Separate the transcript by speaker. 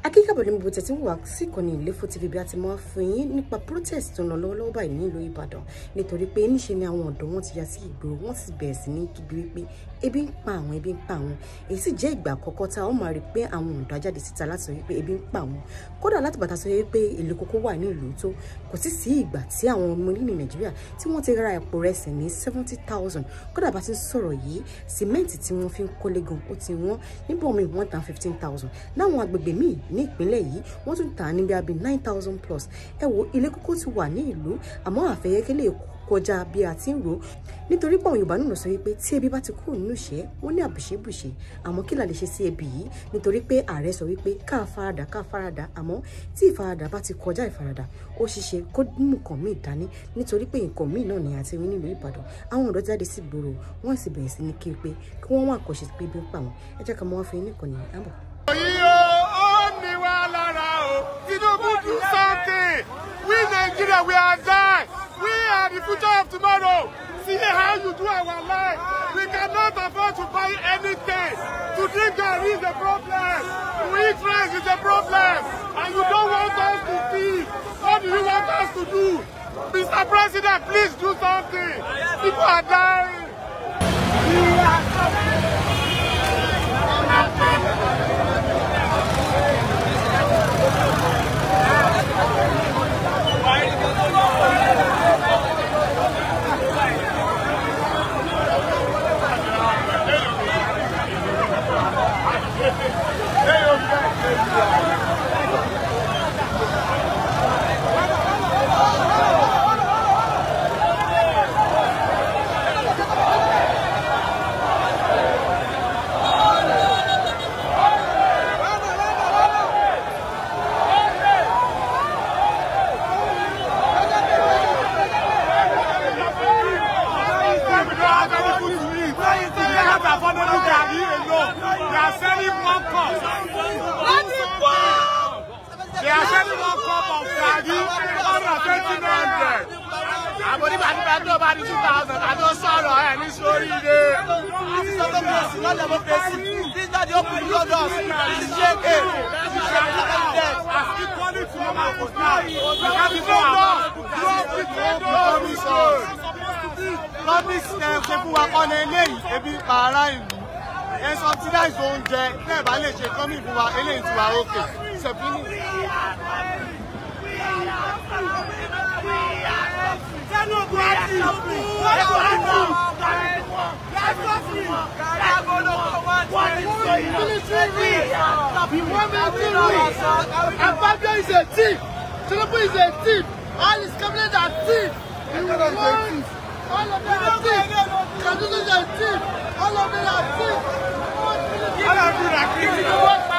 Speaker 1: akíkàbọ̀ ní gbogbo tẹ̀tí wà sí ìkànnì Ilefo TV bí a ti máa fún yín nípa protest tó ń lọ lọ́wọ́lọ́wọ́ báyìí nílùú Ìbàdàn nítorí pé níṣe ni àwọn ọ̀dọ́ wọn ti ya sí ìgboro wọn sì bẹ̀rẹ̀ sí ní kígbe wípé ebi ń pa àwọn èyí sì jẹ́ ìgbà àkọ́kọ́ tá a ó máa rí pé àwọn ọ̀dọ́ ajáde síta láti sọ wípé ebi ń pa àwọn kódà láti bàtà sọ wípé èlé kókó wà ní ìlú tó kò sí ìgbà tí àwọn ọmọ ní Nàìjíríà tí wọ́n ti ra epo rẹsẹ̀ ní 70,000 kódà bá ti ń sọ̀rọ̀ yìí sìmẹ́ǹtì tí wọ́n fi ń kólé gan ó ti wọ́n níbo mi wọ́n tà 15,000 láwọn agbègbè míì ní ìpínlẹ̀ yìí wọ́n tún tà níbi àbí 9,000 plus ẹ wo ilé kókó ti wà ní ìlú àmọ́ àfẹ́yẹ́kẹ́lẹ́ kọjá bí a ti ń rò nítorí pé àwọn Yorùbá nínú sọ wípé tí ebi bá ti kúrò nínú ìṣẹ́ wọ́n ní àbùṣebùṣe àmọ́ kí la lè ṣe sí ebi yìí nítorí pé ààrẹ sọ wípé ká faradà àmọ́ tí ìfaradà bá ti kọjá ìfaradà ó ṣeéṣe kó mú nǹkan míì dání nítorí pé nǹkan míì náà ni àti rí nílùú Ìbàdàn àwọn ọ̀dọ́ jáde sí ìgboro wọ́n sì bẹ̀rẹ̀ sí ní kí pé kí wọ́n wá àkọ́ṣe pé bí ń pa wọn ẹ jẹ́ ká mọ́ wá fi nìkan ní àbọ̀.
Speaker 2: Do something. We Nigeria, we are dying. We are the future of tomorrow. See how you do our life. We cannot afford to buy anything. To drink garri is a problem. To eat rice is a problem. And you don't want us to feed. What do you want us to do? Mr. President, please do something. People are dying. We are nobody 2,000. I don't sorrow and it's sorry there. Democracy, not democracy. This is not the open doors. This is shaking. As equally to normal for now. We have to go promise them people who are on a lane. Ebi para ìlú. And subsidize oúnjẹ. Never let you come in for a lane to our okay. It's a finish.
Speaker 3: Ambassador is a thief. Tinubu is a thief. All his cabinet are thief. All of them are thief. Kaduna is a thief. All of them are thief.